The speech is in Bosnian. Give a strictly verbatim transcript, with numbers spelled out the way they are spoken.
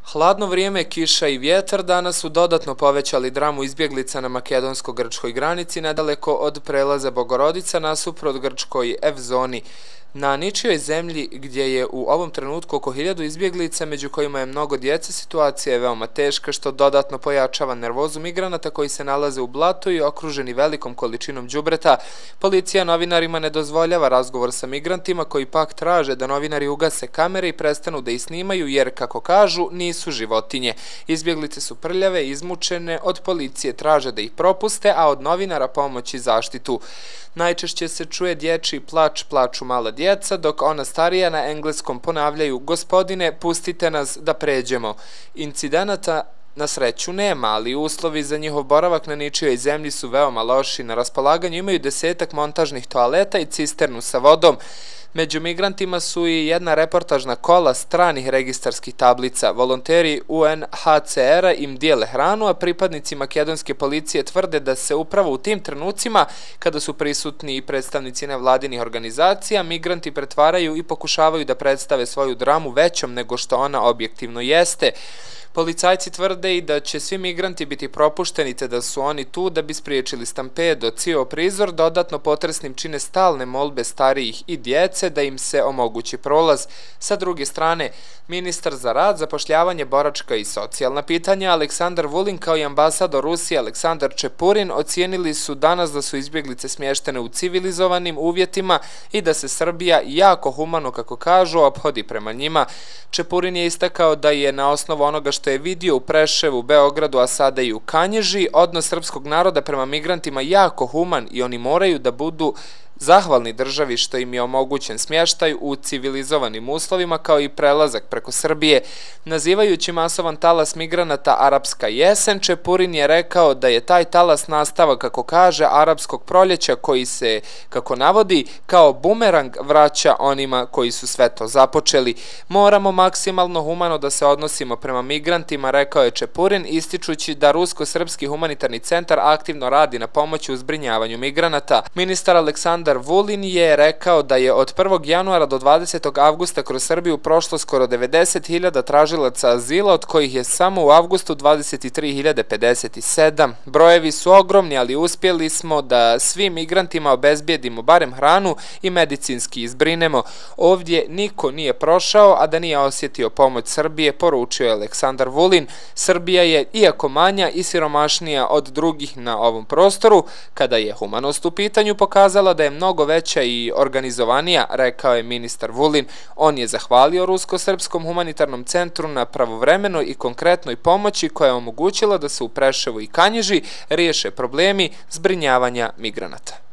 Hladno vrijeme, kiša i vjetar danas su dodatno povećali dramu izbjeglica na makedonsko-grčkoj granici nedaleko od prelaza Bogorodica nasuprot grčkoj F zoni. Na ničijoj zemlji gdje je u ovom trenutku oko hiljadu izbjeglica, među kojima je mnogo djece, situacija je veoma teška, što dodatno pojačava nervozu migranata koji se nalaze u blatu i okruženi velikom količinom đubreta. Policija novinarima ne dozvoljava razgovor sa migrantima, koji pak traže da novinari ugase kamere i prestanu da ih snimaju jer, kako kažu, nisu životinje. Izbjeglice su prljave, izmučene, od policije traže da ih propuste, a od novinara pomoć i zaštitu. Najčešće se čuje dječji plač, plaču mala djeca, dok ona starija na engleskom ponavljaju: "Gospodine, pustite nas da pređemo." Incidenata na sreću nema, ali uslovi za njihov boravak na ničijoj zemlji su veoma loši. Na raspolaganju imaju desetak montažnih toaleta i cisternu sa vodom. Među migrantima su i jedna reportažna kola stranih registarskih tablica. Volonteri U N H C R-a im dijele hranu, a pripadnici makedonske policije tvrde da se upravo u tim trenucima, kada su prisutni i predstavnici nevladinih organizacija, migranti pretvaraju i pokušavaju da predstave svoju dramu većom nego što ona objektivno jeste. Policajci tvrde i da će svi migranti biti propušteni, te da su oni tu da bi spriječili stampedo. Cijel prizor dodatno potresnim čine stalne molbe starijih i djece da im se omogući prolaz. Sa druge strane, ministar za rad, zapošljavanje, boračka i socijalna pitanja Aleksandar Vulin kao i ambasador Rusije Aleksandar Čepurin ocijenili su danas da su izbjeglice smještene u civilizovanim uvjetima i da se Srbija jako humano, kako kažu, ophodi prema njima. Čepurin je istakao da je na osnovu onoga što je vidio u Preševu, Beogradu, a sada i u Kanjiži, odnos srpskog naroda prema migrantima jako human i oni moraju da budu zahvalni državi što im je omogućen smještaj u civilizovanim uslovima kao i prelazak preko Srbije. Nazivajući masovan talas migranata arapska jesen, Čepurin je rekao da je taj talas nastavak, kako kaže, arapskog proljeća koji se, kako navodi, kao bumerang vraća onima koji su sve to započeli. Moramo maksimalno humano da se odnosimo prema migrantima, rekao je Čepurin, ističući da Rusko-srpski humanitarni centar aktivno radi na pomoći u zbrinjavanju migranata. Ministar Aleksandar Vulin je rekao da je od prvog januara do dvadesetog avgusta kroz Srbiju prošlo skoro devedeset hiljada tražilaca azila, od kojih je samo u avgustu dvadeset tri hiljade pedeset sedam. Brojevi su ogromni, ali uspjeli smo da svim migrantima obezbijedimo barem hranu i medicinski izbrinemo. Ovdje niko nije prošao, a da nije osjetio pomoć Srbije, poručio je Aleksandar Vulin. Srbija je, iako manja i siromašnija od drugih na ovom prostoru, kada je humanost u pitanju, pokazala da je mnogo veća i organizovanija, rekao je ministar Vulin. On je zahvalio Rusko-srpskom humanitarnom centru na pravovremenoj i konkretnoj pomoći koja je omogućila da se u Preševu i Kanjiži riješe problemi zbrinjavanja migranata.